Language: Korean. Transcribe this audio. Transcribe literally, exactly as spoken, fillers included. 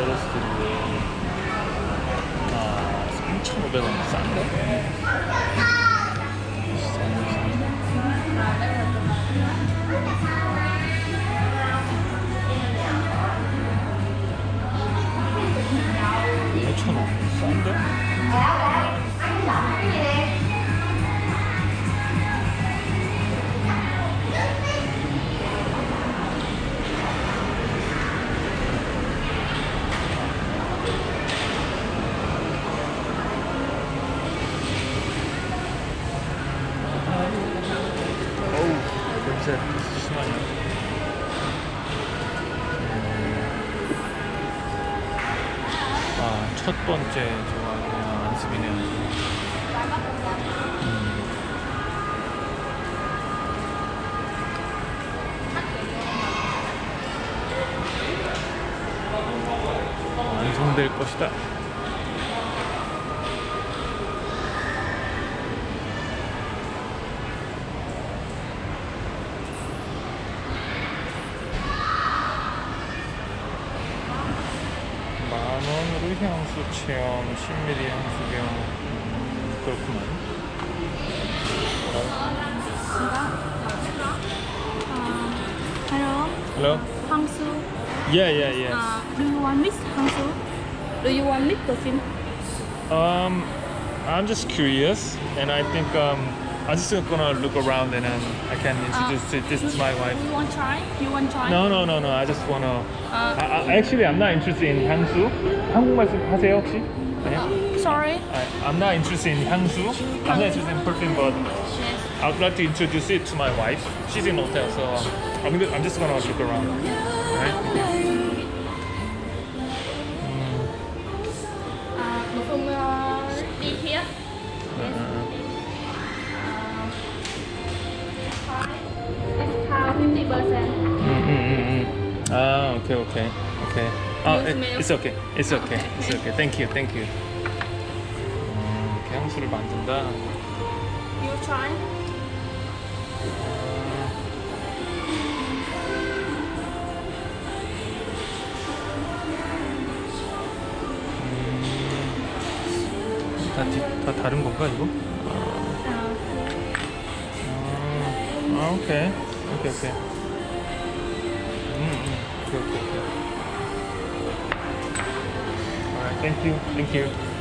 레터스도 아, 삼천오백 원 싼데? 오천 원 싼데? 냄새 심하네. 아, 첫 번째 좋아하는 안습이네요. 음. 완성될 것이다. 만원으로 향수 체험, 십 밀리리터 향수병. 음, 그렇구만. Hello. Hello? Hangsu. Yeah, yeah, yeah. Uh, do you want mix Hangsu? Do you want mix perfume? Um, I'm just curious, and I think um, I'm just gonna look around and then I can introduce Uh, this to my wife. You want try? You want try? No, no, no, no. I just wanna. Uh, I, I, actually, I'm not interested in 향수. 한국말 하세요 혹시? 아니요. Sorry. I, I'm not interested in 향수. I'm not interested in perfume, but Yes. I'd like to introduce it to my wife. She's in hotel, so I'm, I'm just gonna look around. Right? Uh, perfume uh, be here. Yes. Discount fifty percent. Mm-mm-mm. Ah, okay, okay, okay. Oh, it, it's okay, it's okay, it's okay. Thank you, thank you. 음, 이렇게 향수를 만든다. You try. 다, 디, 다 다른 건가 이거? 아, 아 오케이, 오케이, 오케이. 음, 음, 오케이, 오케이, 오케이. Alright, thank you, thank you.